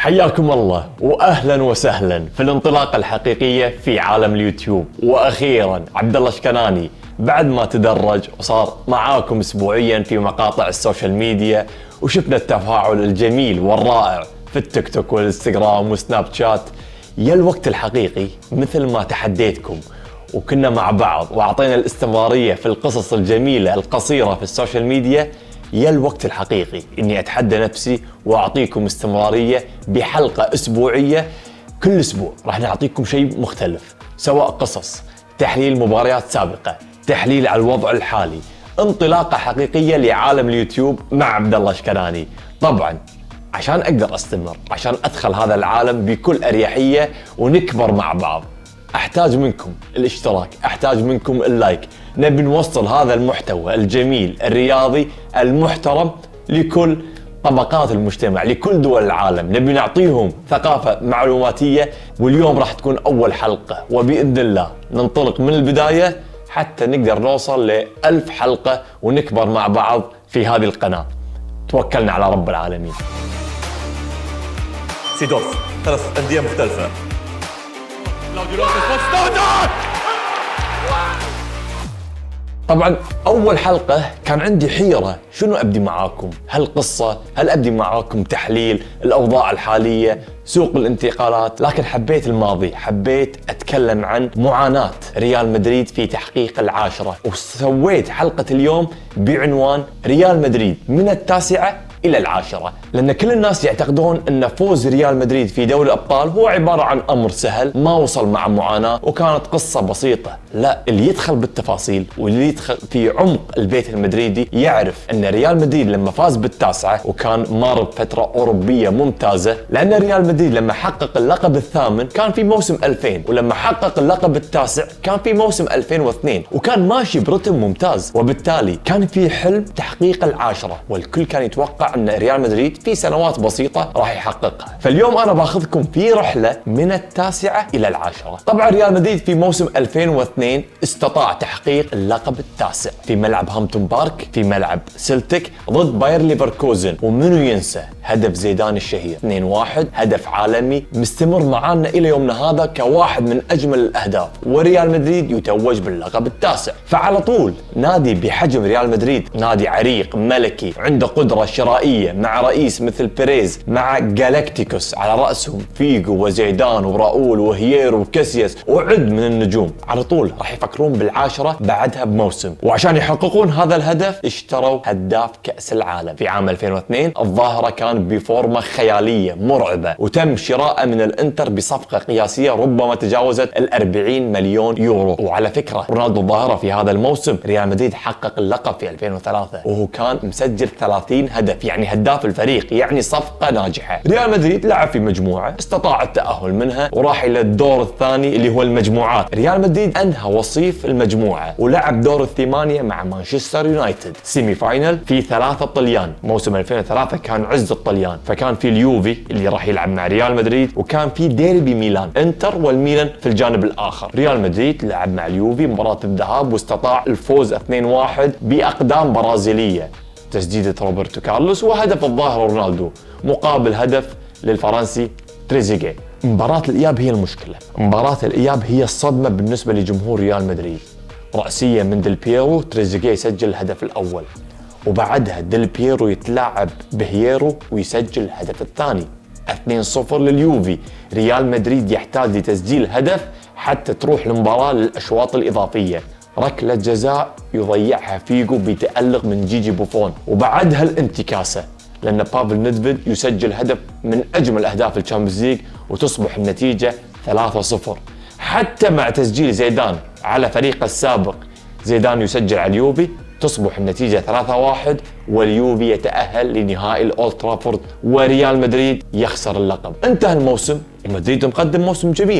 حياكم الله واهلا وسهلا في الانطلاقه الحقيقيه في عالم اليوتيوب. واخيرا عبد الله الشكناني بعد ما تدرج وصار معاكم اسبوعيا في مقاطع السوشيال ميديا، وشفنا التفاعل الجميل والرائع في التيك توك والانستغرام وسناب شات. يا الوقت الحقيقي مثل ما تحديتكم وكنا مع بعض واعطينا الاستمراريه في القصص الجميله القصيره في السوشيال ميديا، يا الوقت الحقيقي اني اتحدى نفسي واعطيكم استمراريه بحلقه اسبوعيه. كل اسبوع راح نعطيكم شيء مختلف، سواء قصص، تحليل مباريات سابقه، تحليل على الوضع الحالي، انطلاقه حقيقيه لعالم اليوتيوب مع عبد الله الشكناني. طبعا عشان اقدر استمر، عشان ادخل هذا العالم بكل اريحيه ونكبر مع بعض، احتاج منكم الاشتراك، احتاج منكم اللايك. نبي نوصل هذا المحتوى الجميل الرياضي المحترم لكل طبقات المجتمع، لكل دول العالم. نبي نعطيهم ثقافة معلوماتية، واليوم راح تكون أول حلقة، وبإذن الله ننطلق من البداية حتى نقدر نوصل ل1000 حلقة ونكبر مع بعض في هذه القناة. توكلنا على رب العالمين. سيدورف 3 أندية مختلفة. طبعا أول حلقة كان عندي حيرة، شنو أبدي معاكم؟ هل قصة؟ هل أبدي معاكم تحليل الأوضاع الحالية، سوق الانتقالات؟ لكن حبيت الماضي، حبيت أتكلم عن معاناة ريال مدريد في تحقيق العاشرة، وسويت حلقة اليوم بعنوان ريال مدريد من التاسعة إلى العاشرة، لأن كل الناس يعتقدون أن فوز ريال مدريد في دوري الأبطال هو عبارة عن أمر سهل، ما وصل مع معاناة وكانت قصة بسيطة. لا، اللي يدخل بالتفاصيل واللي يدخل في عمق البيت المدريدي يعرف أن ريال مدريد لما فاز بالتاسعة وكان مار بفترة أوروبية ممتازة، لأن ريال مدريد لما حقق اللقب الثامن كان في موسم 2000، ولما حقق اللقب التاسع كان في موسم 2002، وكان ماشي برتم ممتاز، وبالتالي كان في حلم تحقيق العاشرة، والكل كان يتوقع أن ريال مدريد في سنوات بسيطة راح يحققها. فاليوم أنا باخذكم في رحلة من التاسعة إلى العاشرة. طبعا ريال مدريد في موسم 2002 استطاع تحقيق اللقب التاسع في ملعب هامبتون بارك، في ملعب سلتك ضد باير ليفركوزن. ومنو ينسى هدف زيدان الشهير 2-1، هدف عالمي مستمر معانا إلى يومنا هذا كواحد من أجمل الأهداف، وريال مدريد يتوج باللقب التاسع. فعلى طول نادي بحجم ريال مدريد، نادي عريق ملكي عنده قدرة شرائية، مع رئيس مثل بيريز، مع جالاكتيكوس على رأسهم فيجو وزيدان وراؤول وهييرو وكاسياس وعد من النجوم، على طول راح يفكرون بالعاشرة بعدها بموسم. وعشان يحققون هذا الهدف اشتروا هداف كأس العالم في عام 2002. الظاهرة كان بفورمة خيالية مرعبة، وتم شراءه من الانتر بصفقة قياسية ربما تجاوزت 40 مليون يورو. وعلى فكرة رونالدو الظاهرة في هذا الموسم ريال مدريد حقق اللقب في 2003 وهو كان مسجل 30 هدف، يعني هداف الفريق، يعني صفقة ناجحة. ريال مدريد لعب في مجموعة استطاع التأهل منها وراح إلى الدور الثاني اللي هو المجموعات. ريال مدريد أنهى وصيف المجموعة ولعب دور الثمانية مع مانشستر يونايتد سيمي فاينل في 3 طليان. موسم 2003 كان عز الطليان، فكان في اليوفي اللي راح يلعب مع ريال مدريد، وكان في ديربي ميلان، انتر والميلان في الجانب الآخر. ريال مدريد لعب مع اليوفي مباراة الذهاب واستطاع الفوز 2-1 بأقدام برازيلية، تسديدة روبرتو كارلوس وهدف الظاهر رونالدو مقابل هدف للفرنسي تريزيجيه. مباراة الإياب هي المشكلة، مباراة الإياب هي الصدمة بالنسبة لجمهور ريال مدريد. رأسية من ديل بيرو، تريزيجيه يسجل الهدف الأول، وبعدها ديل بيرو يتلاعب بهييرو ويسجل الهدف الثاني. 2-0 لليوفي. ريال مدريد يحتاج لتسجيل هدف حتى تروح المباراة للأشواط الإضافية. ركلة جزاء يضيعها فيجو بتألق من جيجي بوفون، وبعدها الانتكاسة لأن بافل ندفيد يسجل هدف من أجمل أهداف الشامبيونز ليج وتصبح النتيجة 3-0. حتى مع تسجيل زيدان على فريقه السابق، زيدان يسجل على اليوفي، تصبح النتيجة 3-1 واليوفي يتأهل لنهائي الأولد ترافورد، وريال مدريد يخسر اللقب. انتهى الموسم ومدريد مقدم موسم جميل،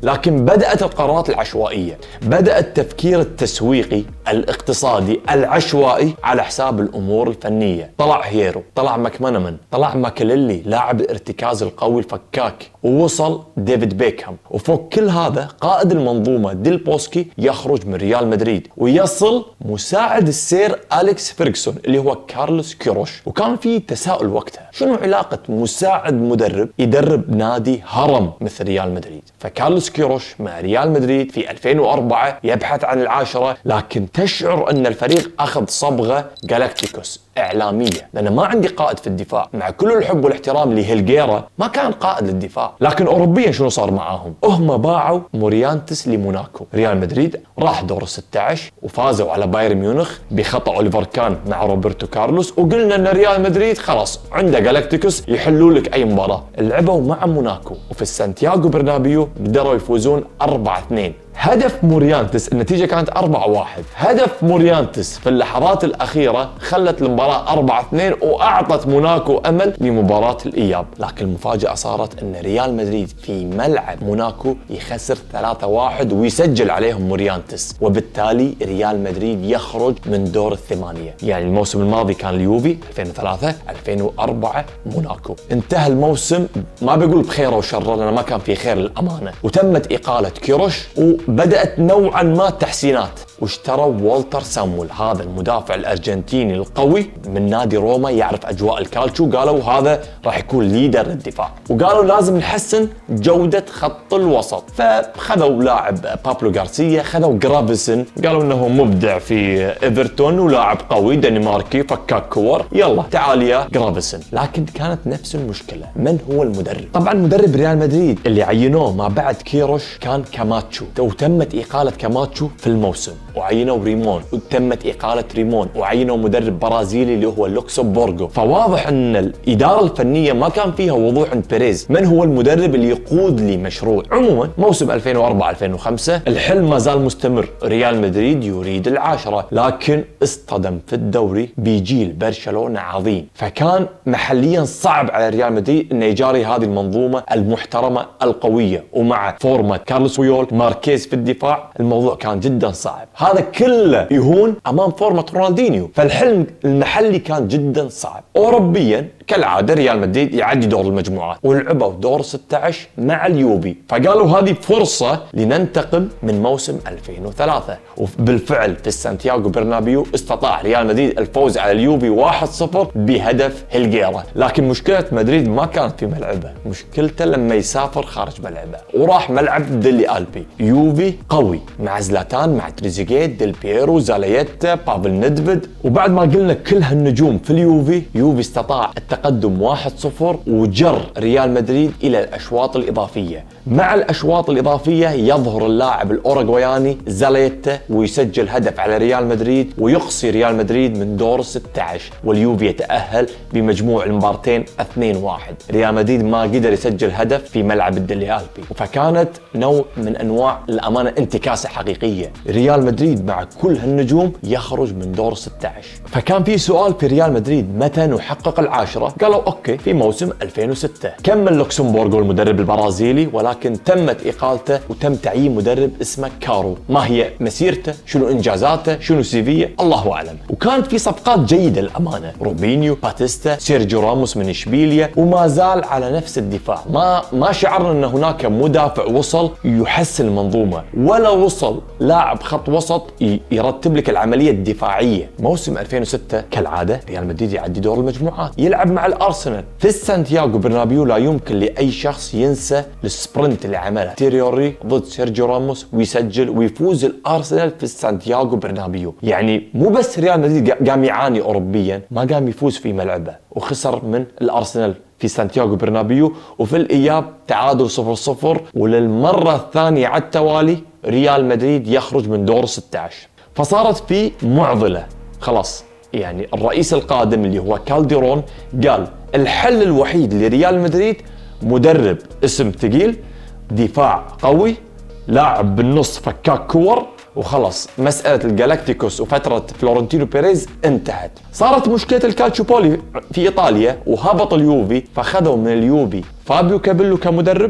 لكن بدأت القرارات العشوائية، بدأ التفكير التسويقي الاقتصادي العشوائي على حساب الأمور الفنية. طلع هيرو، طلع ماكمانامان، طلع ماكليلي لاعب الارتكاز القوي الفكاك، ووصل ديفيد بيكهام. وفوق كل هذا قائد المنظومة ديل بوسكي يخرج من ريال مدريد، ويصل مساعد السير أليكس فيرغسون اللي هو كارلوس كيروش. وكان في تساؤل وقتها، شنو علاقة مساعد مدرب يدرب نادي هرم مثل ريال مدريد؟ فكارلوس كيروش مع ريال مدريد في 2004 يبحث عن العاشرة، لكن تشعر أن الفريق أخذ صبغة جالاكتيكوس إعلامية، لأن ما عندي قائد في الدفاع. مع كل الحب والاحترام لهيلغيرا ما كان قائد للدفاع، لكن أوروبيا شنو صار معاهم؟ هم باعوا موريانتس لموناكو. ريال مدريد راح دور 16 وفازوا على بايرن ميونخ بخطأ أوليفر كان مع روبرتو كارلوس، وقلنا أن ريال مدريد خلاص عنده جالاكتيكوس يحلوا لك أي مباراة. لعبوا مع موناكو وفي السانتياغو برنابيو قدروا يفوزون 4-2. هدف موريانتس، النتيجة كانت 4-1. هدف موريانتس في اللحظات الأخيرة خلت المباراة 4-2 وأعطت موناكو أمل لمباراة الإياب. لكن المفاجأة صارت أن ريال مدريد في ملعب موناكو يخسر 3-1 ويسجل عليهم موريانتس، وبالتالي ريال مدريد يخرج من دور الثمانية. يعني الموسم الماضي كان اليوفي 2003، 2004 موناكو. انتهى الموسم ما بقول بخير وشر لأنه ما كان في خير للأمانة، وتمت إقالة كيروش بدأت نوعا ما تحسينات، واشتروا والتر سامويل هذا المدافع الأرجنتيني القوي من نادي روما يعرف أجواء الكالتشو. قالوا هذا راح يكون ليدر الدفاع، وقالوا لازم نحسن جودة خط الوسط، فخذوا لاعب بابلو غارسيا، خذوا جرافيسن، قالوا انه مبدع في ايفرتون ولاعب قوي دنماركي فكاك كور، يلا تعال يا جرافيسن. لكن كانت نفس المشكلة، من هو المدرب؟ طبعا مدرب ريال مدريد اللي عينوه ما بعد كيروش كان كاماتشو، وتمت إقالة كاماتشو في الموسم، وعينوا ريمون وتمت إقالة ريمون، وعينوا مدرب برازيلي اللي هو لوكسمبورغو. فواضح أن الإدارة الفنية ما كان فيها وضوح عند بيريز من هو المدرب اللي يقود لي مشروع. عموما موسم 2004-2005 الحلم ما زال مستمر، ريال مدريد يريد العاشرة، لكن اصطدم في الدوري بجيل برشلونة عظيم، فكان محليا صعب على ريال مدريد انه يجاري هذه المنظومة المحترمة القوية. ومع فورمة كارلوس بويول، ماركيز في الدفاع، الموضوع كان جدا صعب. هذا كله يهون امام فورمة رونالدينيو، فالحلم المحلي كان جدا صعب. اوروبيا كالعاده ريال مدريد يعدي دور المجموعات، ولعبوا دور 16 مع اليوفي، فقالوا هذه فرصه لننتقم من موسم 2003. وبالفعل في السانتياغو برنابيو استطاع ريال مدريد الفوز على اليوفي 1-0 بهدف هيلغيرا. لكن مشكله مدريد ما كانت في ملعبه، مشكلته لما يسافر خارج ملعبه، وراح ملعب ديلي ألبي. يوفي قوي مع زلاتان، مع تريزيجيه، ديل بييرو، زاليتا، بافل ندفيد. وبعد ما قلنا كل هالنجوم في اليوفي، يوفي استطاع التقدم 1-0 وجر ريال مدريد إلى الأشواط الإضافية. مع الأشواط الإضافية يظهر اللاعب الأوروغواياني زاليتا ويسجل هدف على ريال مدريد، ويقصي ريال مدريد من دور 16، واليوفي يتأهل بمجموع المبارتين 2-1. ريال مدريد ما قدر يسجل هدف في ملعب الديلي ألبي، فكانت نوع من أنواع الأمانة انتكاسة حقيقية. ريال مدريد مع كل هالنجوم يخرج من دور 16. فكان في سؤال في ريال مدريد، متى نحقق العاشرة؟ قالوا اوكي في موسم 2006. كمل لوكسمبورغو المدرب البرازيلي، ولكن تمت اقالته وتم تعيين مدرب اسمه كارو. ما هي مسيرته؟ شنو انجازاته؟ شنو سيفيه؟ الله اعلم. وكانت في صفقات جيده للامانه، روبينيو، باتيستا، سيرجيو راموس من اشبيليا، وما زال على نفس الدفاع. ما شعرنا ان هناك مدافع وصل يحسن المنظومه، ولا وصل لاعب خط وسط يرتب لك العمليه الدفاعيه. موسم 2006 كالعاده ريال مدريد يعدي دور المجموعات، يلعب مع الارسنال في السانتياغو برنابيو. لا يمكن لاي شخص ينسى السبرنت اللي عمله تيريوري ضد سيرجيو راموس ويسجل ويفوز الارسنال في السانتياغو برنابيو. يعني مو بس ريال مدريد قام يعاني اوروبيا، ما قام يفوز في ملعبه، وخسر من الارسنال في سانتياغو برنابيو، وفي الاياب تعادل 0-0. وللمره الثانيه على التوالي ريال مدريد يخرج من دور 16. فصارت في معضله، خلاص يعني الرئيس القادم اللي هو كالديرون قال الحل الوحيد لريال مدريد مدرب اسم ثقيل، دفاع قوي، لاعب بالنص فكاك كور، وخلاص مسألة الجالاكتيكوس وفترة فلورنتينو بيريز انتهت. صارت مشكلة الكالتشوبولي في إيطاليا وهبط اليوفي، فخذوا من اليوفي فابيو كابيلو كمدرب،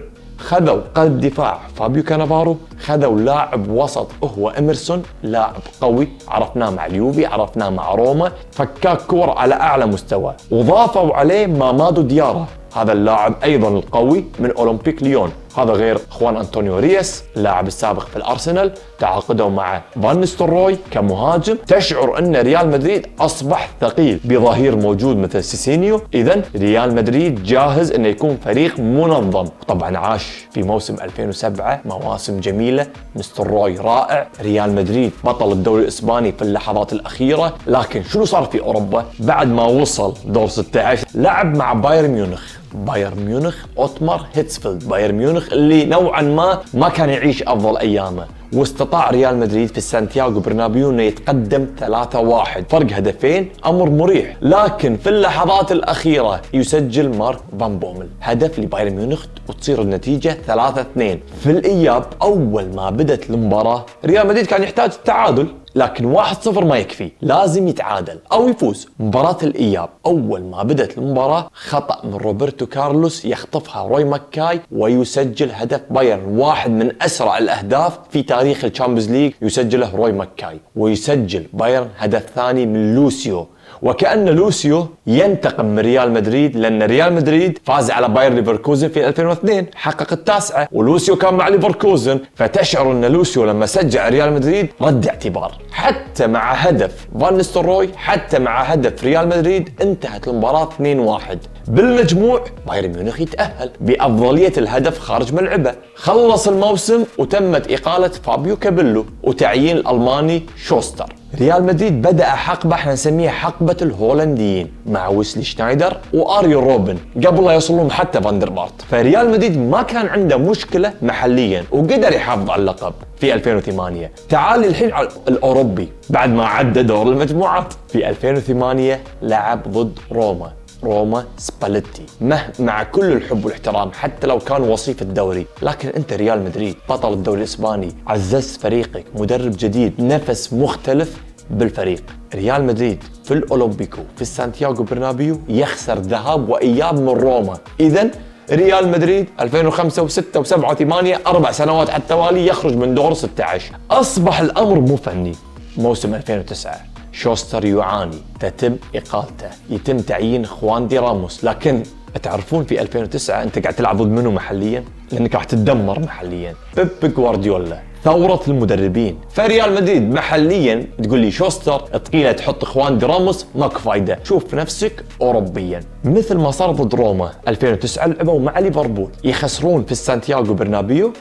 خذوا قلب دفاع فابيو كانافارو، خذوا لاعب وسط هو إميرسون، لاعب قوي عرفناه مع اليوفي، عرفناه مع روما، فكاك كورة على أعلى مستوى، وضافوا عليه مامادو ديارا، هذا اللاعب أيضا القوي من أولمبيك ليون، هذا غير خوان أنطونيو ريس اللاعب السابق في الأرسنال، تعاقدوا مع فان نيستلروي كمهاجم. تشعر أن ريال مدريد أصبح ثقيل بظهير موجود مثل سيسينيو. إذن ريال مدريد جاهز أنه يكون فريق منظم. طبعا عاش في موسم 2007 مواسم جميلة، نيستلروي رائع، ريال مدريد بطل الدوري الإسباني في اللحظات الأخيرة. لكن شنو صار في أوروبا بعد ما وصل دور 16؟ لعب مع بايرن ميونخ، بايرن ميونخ اوتمار هيتسفيلد، بايرن ميونخ اللي نوعا ما كان يعيش افضل ايامه، واستطاع ريال مدريد في سانتياغو برنابيو انه يتقدم 3-1، فرق هدفين، امر مريح. لكن في اللحظات الاخيره يسجل مارك فان بومل هدف لبايرن ميونخ وتصير النتيجه 3-2. في الاياب اول ما بدت المباراه ريال مدريد كان يحتاج التعادل، لكن 1-0 ما يكفي، لازم يتعادل أو يفوز. مباراة الإياب أول ما بدأت المباراة خطأ من روبرتو كارلوس يخطفها روي ماكاي ويسجل هدف بايرن، واحد من أسرع الأهداف في تاريخ الشامبيونز ليج يسجله روي ماكاي. ويسجل بايرن هدف ثاني من لوسيو، وكأن لوسيو ينتقم من ريال مدريد، لأن ريال مدريد فاز على باير ليفركوزن في 2002 حقق التاسعة، ولوسيو كان مع ليفركوزن، فتشعر أن لوسيو لما سجل ريال مدريد رد اعتبار. حتى مع هدف فان نيستلروي، حتى مع هدف ريال مدريد انتهت المباراة 2-1. بالمجموع بايرن ميونخ يتأهل بأفضلية الهدف خارج ملعبه. خلص الموسم وتمت إقالة فابيو كابيلو وتعيين الألماني شوستر. ريال مدريد بدأ حقبة احنا نسميها حقبة الهولنديين مع ويسلي شنايدر وآريو روبن قبل لا يوصلون حتى فاندربارت. فريال مدريد ما كان عنده مشكلة محليا وقدر يحافظ على اللقب في 2008. تعال الحين على الأوروبي بعد ما عدى دور المجموعات. في 2008 لعب ضد روما سباليتي. مع كل الحب والاحترام حتى لو كان وصيف الدوري، لكن انت ريال مدريد بطل الدوري الاسباني، عززت فريقك، مدرب جديد، نفس مختلف بالفريق. ريال مدريد في الاولمبيكو في السانتياغو برنابيو يخسر ذهاب واياب من روما. اذا ريال مدريد 2005 و6 و7 و8 4 سنوات على التوالي يخرج من دور 16. اصبح الامر مو فني. موسم 2009 شوستر يعاني، تتم إقالته، يتم تعيين خوان دي راموس. لكن تعرفون في 2009 أنت قاعد تلعب ضد منو محليا؟ لأنك راح تدمر محليا. بيب جوارديولا، ثورة المدربين. فريال مدريد محليا تقول لي شوستر ثقيلة تحط خوان دي راموس، ماكو فايدة، شوف نفسك أوروبيا. مثل ما صار ضد روما 2009 لعبوا مع ليفربول، يخسرون في السانتياغو برنابيو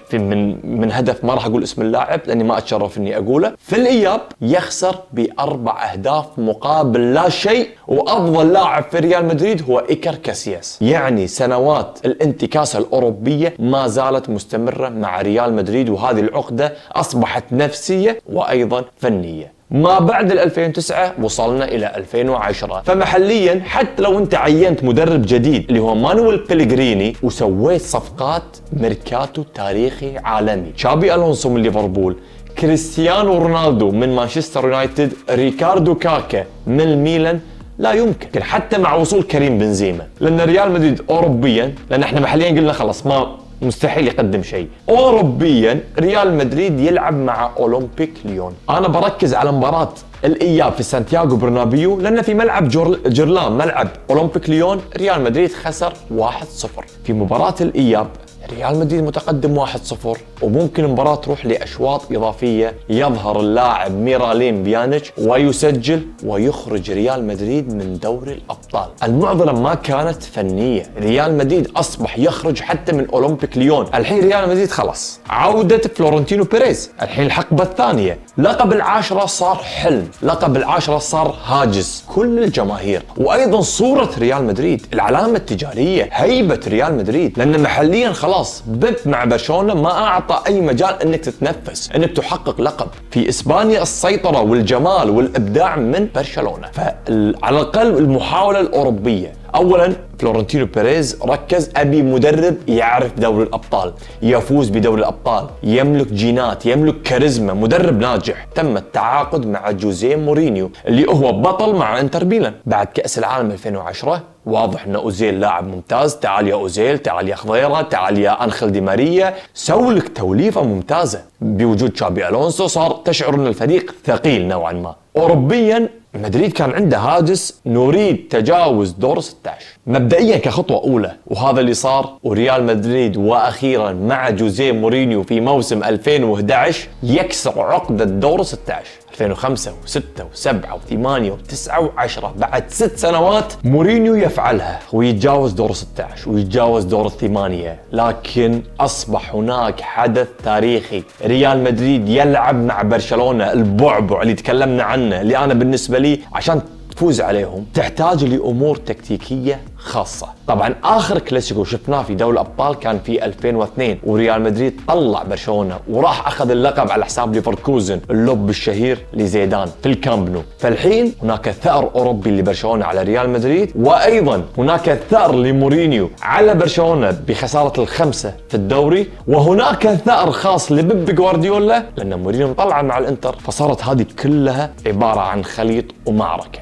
من هدف ما راح أقول اسم اللاعب لأني ما أتشرف إني أقوله. في الإياب يخسر ب4 أهداف مقابل لا شيء، وأفضل لاعب في ريال مدريد هو إيكر كاسياس. يعني سنوات الانتكاسة الأوروبية ما زالت مستمرة مع ريال مدريد، وهذه العقدة أصبحت نفسية وأيضا فنية. ما بعد 2009 وصلنا إلى 2010. فمحليا حتى لو أنت عينت مدرب جديد اللي هو مانويل بيلغريني وسويت صفقات ميركاتو تاريخي عالمي، تشابي ألونسو من ليفربول، كريستيانو رونالدو من مانشستر يونايتد، ريكاردو كاكا من الميلان، لا يمكن. حتى مع وصول كريم بنزيما، لأن ريال مدريد أوروبيا، لأن احنا محليا قلنا خلاص مستحيل يقدم شيء. أوروبيا ريال مدريد يلعب مع أولمبيك ليون. أنا بركز على مباراة الإياب في سانتياغو برنابيو لأن في ملعب جرلان ملعب أولمبيك ليون ريال مدريد خسر 1-0. في مباراة الإياب ريال مدريد متقدم 1-0 وممكن المباراة تروح لأشواط إضافية، يظهر اللاعب ميرالين بيانيتش ويسجل ويخرج ريال مدريد من دوري الأبطال. المعضلة ما كانت فنية، ريال مدريد أصبح يخرج حتى من أولمبيك ليون. الحين ريال مدريد خلاص عودة فلورنتينو بيريز، الحين الحقبة الثانية. لقب العاشرة صار حلم، لقب العاشرة صار هاجس كل الجماهير، وأيضا صورة ريال مدريد، العلامة التجارية، هيبة ريال مدريد، لأن محليا خلاص بيب مع برشلونة ما أعطى أي مجال أنك تتنفس، أنك تحقق لقب. في إسبانيا السيطرة والجمال والإبداع من برشلونة. فعلى الأقل المحاولة الأوروبية. أولا فلورنتينو بيريز ركز أبي مدرب يعرف دوري الأبطال، يفوز بدوري الأبطال، يملك جينات، يملك كاريزما، مدرب ناجح. تم التعاقد مع جوزيه مورينيو اللي هو بطل مع انتر ميلان. بعد كأس العالم 2010 واضح ان اوزيل لاعب ممتاز، تعال يا اوزيل، تعال يا خضيره، تعال يا انخيل دي ماريا، سوي لك توليفه ممتازه. بوجود تشابي الونسو صار تشعر ان الفريق ثقيل نوعا ما. اوروبيا مدريد كان عنده هاجس، نريد تجاوز دور 16 مبدئيا كخطوه اولى، وهذا اللي صار. وريال مدريد واخيرا مع جوزيه مورينيو في موسم 2011 يكسر عقده دور 16. 2005 و6 و7 و8 و9 و10 بعد 6 سنوات مورينيو يفعلها ويتجاوز دور 16 ويتجاوز دور الثمانية. لكن أصبح هناك حدث تاريخي، ريال مدريد يلعب مع برشلونة، البعبع اللي تكلمنا عنه، اللي أنا بالنسبة لي عشان تفوز عليهم تحتاج لأمور تكتيكية خاصة. طبعا آخر كلاسيكو شفناه في دوري الأبطال كان في 2002 وريال مدريد طلع برشلونة وراح أخذ اللقب على حساب ليفركوزن، اللوب الشهير لزيدان في الكامب نو. فالحين هناك ثأر أوروبي لبرشلونة على ريال مدريد، وأيضا هناك ثأر لمورينيو على برشلونة بخسارة الخمسة في الدوري، وهناك ثأر خاص لبيب جوارديولا لأن مورينيو مطلع مع الإنتر. فصارت هذه كلها عبارة عن خليط ومعركة.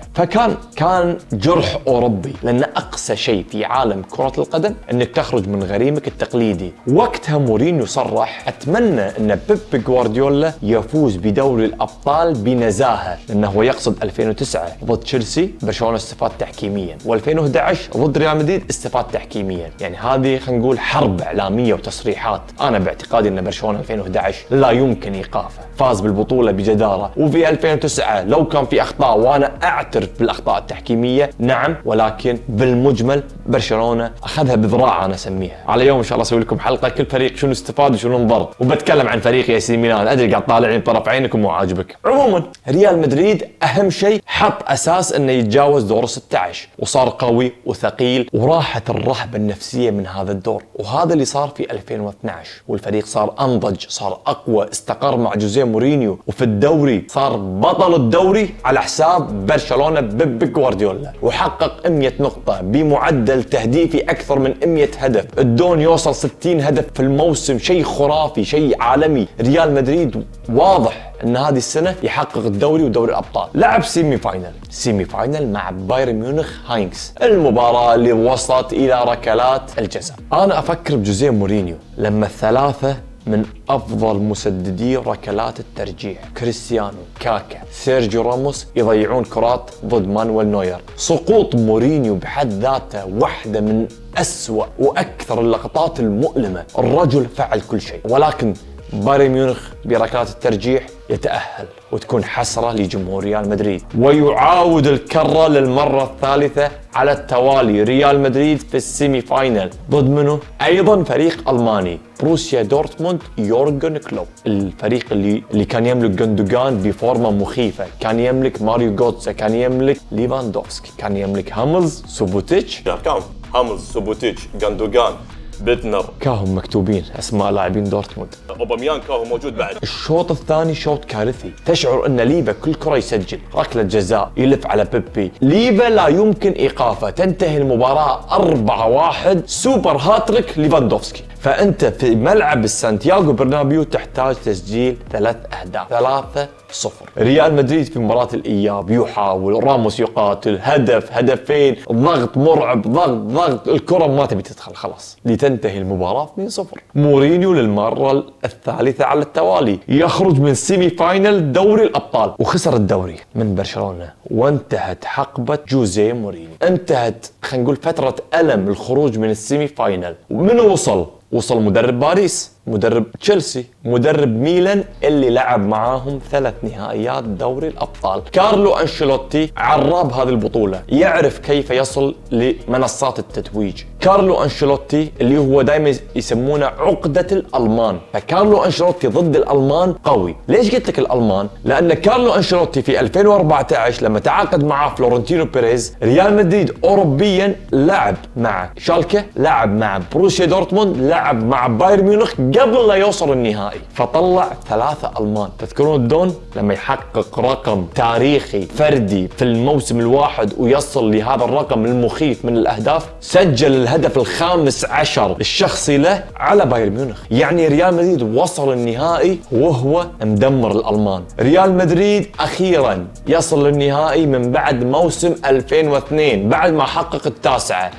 فكان جرح أوروبي، لأن أقسى شيء في عالم كرة القدم أنك تخرج من غريمك التقليدي. وقتها مورينيو صرح أتمنى أن بيب جوارديولا يفوز بدوري الأبطال بنزاهة، لأنه هو يقصد 2009 ضد تشيلسي برشلونة استفاد تحكيميا، و2011 ضد ريال مدريد استفاد تحكيميا. يعني هذه خلينا نقول حرب إعلامية وتصريحات. أنا باعتقادي أن برشلونة 2011 لا يمكن إيقافه، فاز بالبطولة بجدارة. وفي 2009 لو كان في أخطاء، وأنا أعترف بالأخطاء التحكيمية نعم، ولكن بالمجمل برشلونة أخذها بذراع أنا أسميها. على يوم إن شاء الله أسوي لكم حلقة كل فريق شنو استفاد وشنو انضر، وبتكلم عن فريق AC ميلان. أدري قاعد طالعين طرف عينكم وعاجبك. عموما ريال مدريد أهم شيء حط أساس أنه يتجاوز دور 16 وصار قوي وثقيل، وراحت الرهبة النفسية من هذا الدور. وهذا اللي صار في 2012 والفريق صار أنضج، صار أقوى، استقر مع جوزيه مورينيو، وفي الدوري صار بطل الدوري على حساب برشلونة بيب جوارديولا، وحقق 100 نقطة بمعدل تهديفي أكثر من 100 هدف. الدون يوصل 60 هدف في الموسم، شيء خرافي، شيء عالمي. ريال مدريد واضح ان هذه السنة يحقق الدوري ودوري الأبطال. لعب سيمي فاينل مع بايرن ميونخ هاينكس، المباراة اللي وصلت إلى ركلات الجزاء. أنا أفكر بجوزيه مورينيو لما الثلاثة من أفضل مسددي ركلات الترجيح، كريستيانو، كاكا، سيرجيو راموس، يضيعون كرات ضد مانويل نوير. سقوط مورينيو بحد ذاته واحدة من أسوأ وأكثر اللقطات المؤلمة. الرجل فعل كل شيء، ولكن بايرن ميونخ بركلات الترجيح يتأهل، وتكون حسرة لجمهور ريال مدريد. ويعاود الكرة للمرة الثالثة على التوالي ريال مدريد في السيمي فاينل ضد منه؟ أيضا فريق ألماني، بروسيا دورتموند، يورغن كلوب. الفريق اللي كان يملك جندوغان بفورمة مخيفة، كان يملك ماريو جوتسا، كان يملك ليفاندوفسكي، كان يملك هاملز، سوبوتيتش. كم هاملز، سوبوتيتش، جندوغان، بيتنر، كاهم مكتوبين اسماء لاعبين دورتموند. اوباميان كاهو موجود بعد. الشوط الثاني شوط كارثي، تشعر ان ليفا كل كره يسجل، ركله جزاء يلف على بيبي، ليفا لا يمكن ايقافه، تنتهي المباراه 4-1 سوبر هاتريك ليفاندوفسكي. فانت في ملعب السانتياغو برنابيو تحتاج تسجيل 3 أهداف، 3-0. ريال مدريد في مباراة الإياب يحاول، راموس يقاتل، هدف هدفين، ضغط مرعب، ضغط، الكرة ما تبي تدخل خلاص، لتنتهي المباراة 2-0. مورينيو للمرة الثالثة على التوالي يخرج من سيمي فاينل دوري الأبطال وخسر الدوري من برشلونة، وانتهت حقبة جوزيه مورينيو. انتهت خلينا نقول فترة ألم الخروج من السيمي فاينل. ومن وصل مدرب باريس، مدرب تشيلسي، مدرب ميلان اللي لعب معاهم 3 نهائيات دوري الأبطال. كارلو أنشيلوتي عراب هذه البطولة، يعرف كيف يصل لمنصات التتويج. كارلو أنشيلوتي اللي هو دائما يسمونه عقدة الألمان، فكارلو أنشيلوتي ضد الألمان قوي. ليش قلت لك الألمان؟ لأن كارلو أنشيلوتي في 2014 لما تعاقد معه فلورنتينو بيريز، ريال مدريد أوروبيا لعب مع شالكة، لعب مع بروسيا دورتموند، لعب مع بايرن ميونخ قبل لا يوصل النهائي، فطلع 3 ألمان. تذكرون الدون لما يحقق رقم تاريخي فردي في الموسم الواحد ويصل لهذا الرقم المخيف من الأهداف؟ سجل الهدف الخامس عشر الشخصي له على بايرن ميونخ. يعني ريال مدريد وصل النهائي وهو مدمر الألمان. ريال مدريد أخيرا يصل للنهائي من بعد موسم 2002 بعد ما حقق التاسعة.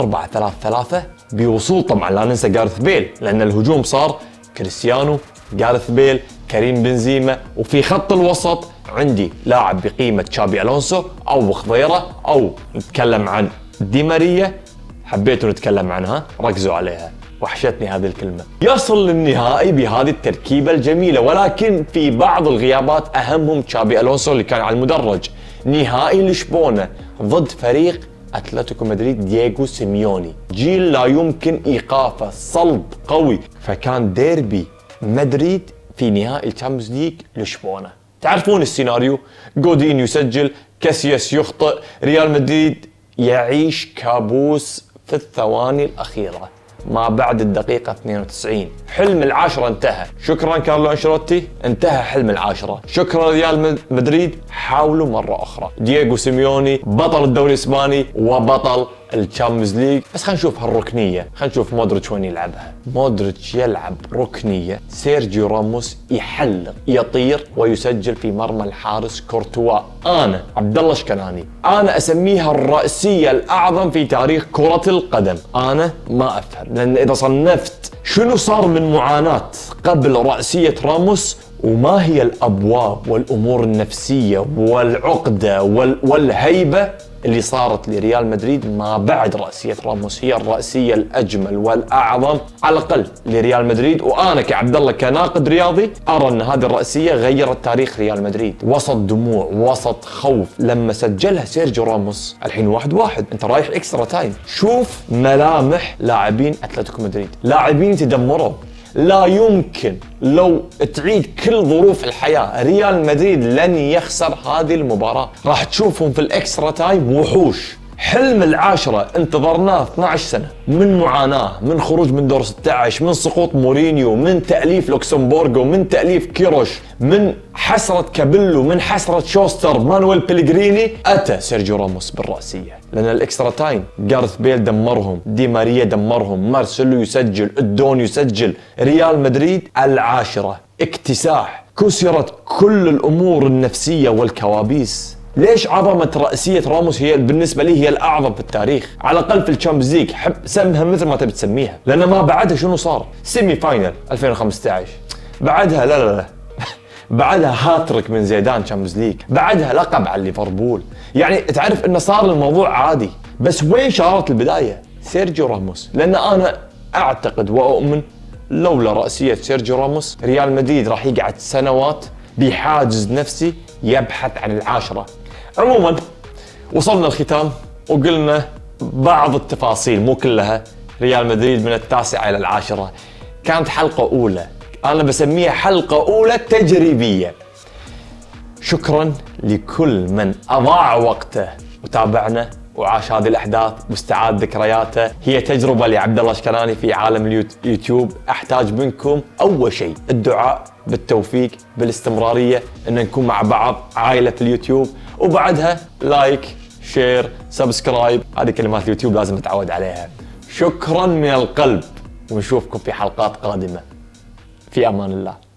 4-3-3 بوصول طبعا لا ننسى جارث بيل، لأن الهجوم صار كريستيانو، جارث بيل، كريم بنزيما، وفي خط الوسط عندي لاعب بقيمة تشابي ألونسو أو خضيرة، أو نتكلم عن دي ماريا. حبيتوا نتكلم عنها، ركزوا عليها، وحشتني هذه الكلمة. يصل للنهائي بهذه التركيبة الجميلة، ولكن في بعض الغيابات أهمهم تشابي ألونسو اللي كان على المدرج. نهائي لشبونة ضد فريق أتلتيكو مدريد دييغو سيميوني، جيل لا يمكن إيقافه، صلب قوي. فكان ديربي مدريد في نهائي الشامبيونز ليج لشبونة. تعرفون السيناريو، جودين يسجل، كاسياس يخطئ، ريال مدريد يعيش كابوس في الثواني الأخيرة ما بعد الدقيقة 92. حلم العاشرة انتهى. شكرا كارلو أنشيلوتي، انتهى حلم العاشرة. شكرا ريال مدريد، حاولوا مرة أخرى. دييغو سيميوني بطل الدوري الإسباني وبطل الشامبيونز ليج. بس خلينا نشوف هالركنية، خلينا نشوف مودريتش وين يلعبها. مودريتش يلعب ركنية، سيرجيو راموس يحلق، يطير ويسجل في مرمى الحارس كورتوا. أنا عبد الله شكناني، أنا أسميها الرأسية الأعظم في تاريخ كرة القدم. أنا ما أفهم، لأن إذا صنفت شنو صار من معاناة قبل رأسية راموس، وما هي الأبواب والأمور النفسية والعقدة والهيبة اللي صارت لريال مدريد ما بعد رأسية راموس، هي الرأسية الأجمل والأعظم على الأقل لريال مدريد. وأنا كعبد الله كناقد رياضي أرى أن هذه الرأسية غيرت تاريخ ريال مدريد. وسط دموع، وسط خوف لما سجلها سيرجيو راموس. الحين 1-1 أنت رايح إكسترا تايم. شوف ملامح لاعبين أتلتيكو مدريد، لاعبين تدمروا. لا يمكن لو تعيد كل ظروف الحياة ريال مدريد لن يخسر هذه المباراة. راح تشوفهم في الإكسترا تايم وحوش. حلم العاشرة انتظرناه 12 سنة من معاناة، من خروج من دور 16، من سقوط مورينيو، من تأليف لوكسمبورغو، من تأليف كيروش، من حسرة كابيلو، من حسرة شوستر، مانويل بيلغريني. أتى سيرجيو راموس بالرأسية، لأن الإكسترا تايم جارث بيل دمرهم، دي ماريا دمرهم، مارسيلو يسجل، الدون يسجل. ريال مدريد العاشرة اكتساح، كسرت كل الأمور النفسية والكوابيس. ليش عظمة رأسية راموس هي بالنسبة لي هي الأعظم في التاريخ، على الأقل في الشامبيونز ليج. حب سمها مثل ما تبي تسميها، لأن ما بعدها شنو صار؟ سيمي فاينل 2015، بعدها لا بعدها هاتريك من زيدان شامبيونز ليج، بعدها لقب على ليفربول. يعني تعرف انه صار الموضوع عادي. بس وين شرارة البداية؟ سيرجيو راموس. لأن أنا أعتقد وأؤمن لولا رأسية سيرجيو راموس ريال مدريد راح يقعد سنوات بحاجز نفسي يبحث عن العاشرة. عموما وصلنا الختام وقلنا بعض التفاصيل مو كلها. ريال مدريد من التاسعة إلى العاشرة كانت حلقة أولى، أنا بسميها حلقة أولى تجريبية. شكرا لكل من أضاع وقته وتابعنا وعاش هذه الأحداث واستعاد ذكرياته. هي تجربة لعبد الله شكناني في عالم اليوتيوب. أحتاج منكم أول شيء الدعاء بالتوفيق، بالاستمرارية، أن نكون مع بعض عائلة في اليوتيوب، وبعدها لايك، شير، سبسكرايب. هذه كلمات اليوتيوب لازم نتعود عليها. شكرا من القلب، ونشوفكم في حلقات قادمة. في أمان الله.